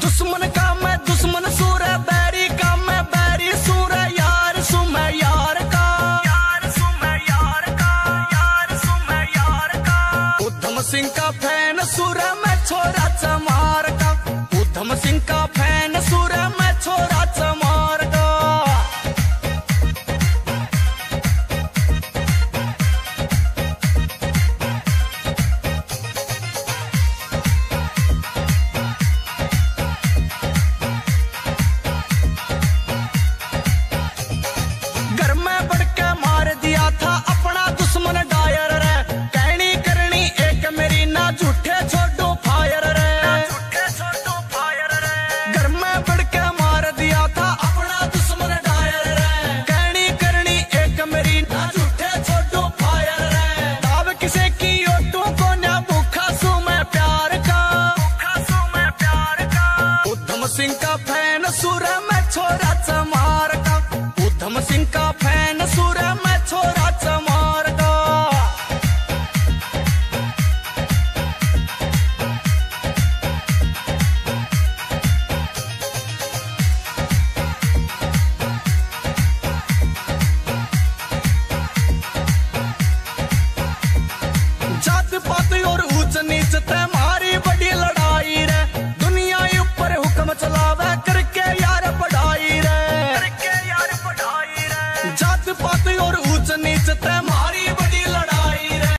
दुश्मन का मैं दुश्मन सूर है, बैरी का मैं बैरी सूर है, यार सू मैं यार का, यार सू मैं यार का, यार सू मैं यार का। उधम सिंह का फैन सूर है, मैं छोरा चमार का, उधम सिंह का फैन सूर है, मैं छोरा चमार का। घर में बढ़ के मार दिया था अपना दुश्मन डायर रे, कहनी करनी एक मेरी ना झूठे छोड़ो फायर रे, झूठे छोड़ो फायर रे। घर में बढ़ के मार दिया था अपना दुश्मन डायर रे, कहनी करनी एक मेरी ना झूठे छोड़ो फायर रे। दाव किसे की ओटू को ना भूखा सू मैं प्यार का, भूखा सू मैं प्यार का। उधम सिंह का फैन सूर है,